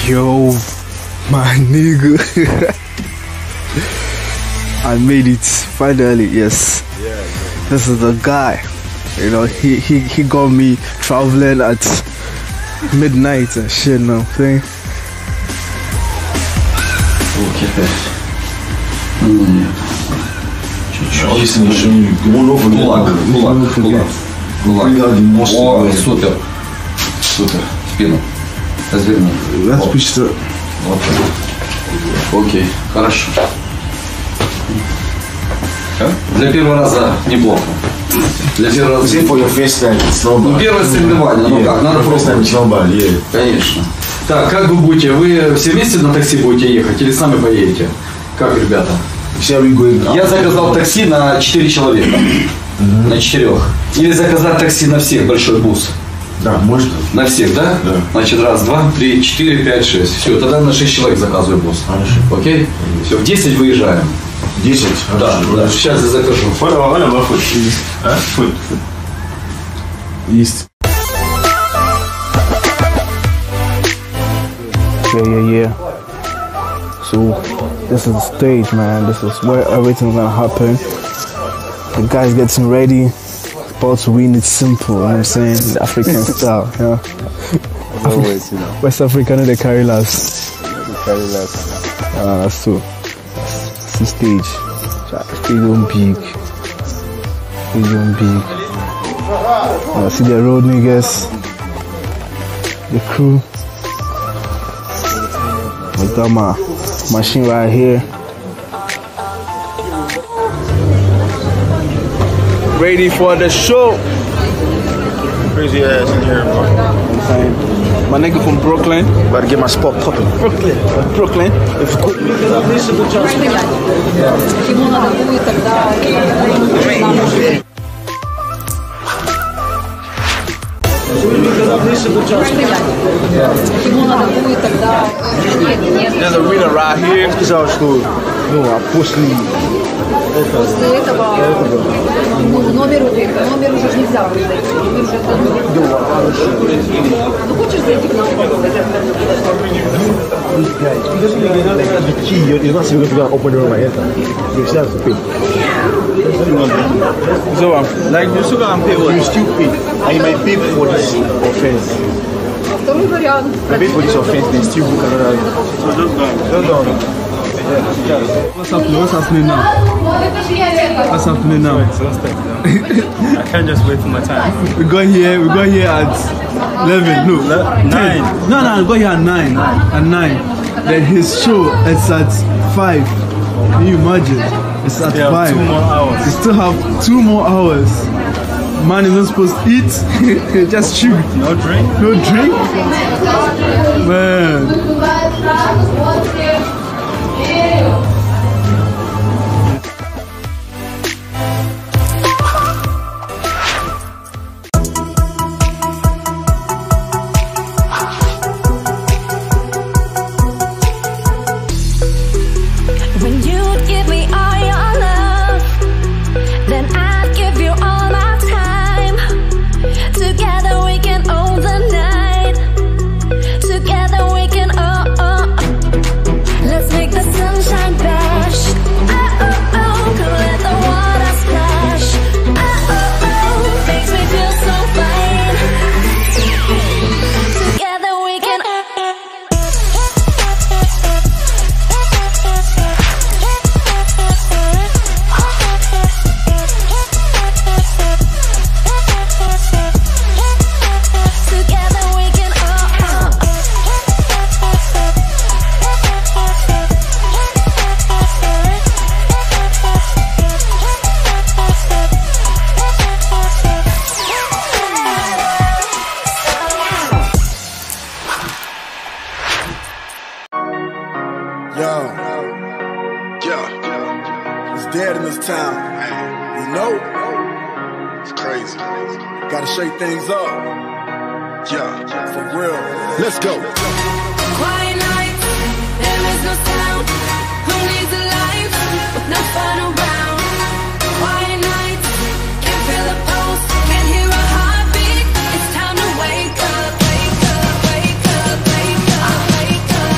Yo, my nigga. I made it finally, yes. This is the guy. You know, he got me traveling at midnight and shit, you know what I'm saying? Если еще не кулак. О, супер. Супер. Спину. Разверни. Вот так. Окей, хорошо. Для первого раза неплохо. Для первого раза. Ну, первое соревнование, ну как, надо пробовать. Конечно. Так, как вы будете? Вы все вместе на такси будете ехать или сами поедете? Как, ребята? Я заказал такси на 4 человека. На 4. Или заказать такси на всех, большой бус. Да, можно. На всех, да? Да. Значит, 1, 2, 3, 4, 5, 6. Все, тогда на 6 человек заказываю бус. Хорошо. Окей? Все, в 10 выезжаем. 10? Да, да. Сейчас я закажу. Есть. Yeah. So this is the stage, man. This is where everything's gonna happen. The guy's getting ready. About to win it simple, you know what I'm saying? The African style, you know? Always, you know. West African, they carry last. Carry last. That's true. It's the stage. Stadium big. Stadium big. See the road niggas. The crew. I got my machine right here. Ready for the show. Crazy ass in here, bro. You know what I'm saying? My nigga from Brooklyn. About to get my spot popping. Brooklyn. If there's a arena right here. It's all school. No, I push me. После этого номер уже нельзя выдать. Ну хочешь зайти к нам? You're not supposed to open the room right here. You still have to pay. So, like, you still gotta pay what? You still pay. And you might pay for this offense. Второй вариант. Pay for this offense, they still book another. So just go. What's happening now? What's happening now? I can't just wait for my time. We got here at 11, no, 9. No, we got here at 9. At 9. Then his show is at 5. Can you imagine? It's at 5. 2 more hours. We still have 2 more hours. Man isn't supposed to eat, just chew. No drink? No drink? Man. When you give me all your love, then I'd give you all my time. Together we can own the night. Together we can let's make the sunshine bash. Come let the water splash. Makes me feel so fine. Together we can It's dead in this town. You know? It's crazy. Gotta shake things up. Yeah, for real. Let's go. quiet nights, there is no sound. Who needs a life with no fun around? Quiet nights, can't feel a pulse, can't hear a heartbeat. It's time to wake up, wake up, wake up, wake up, wake up.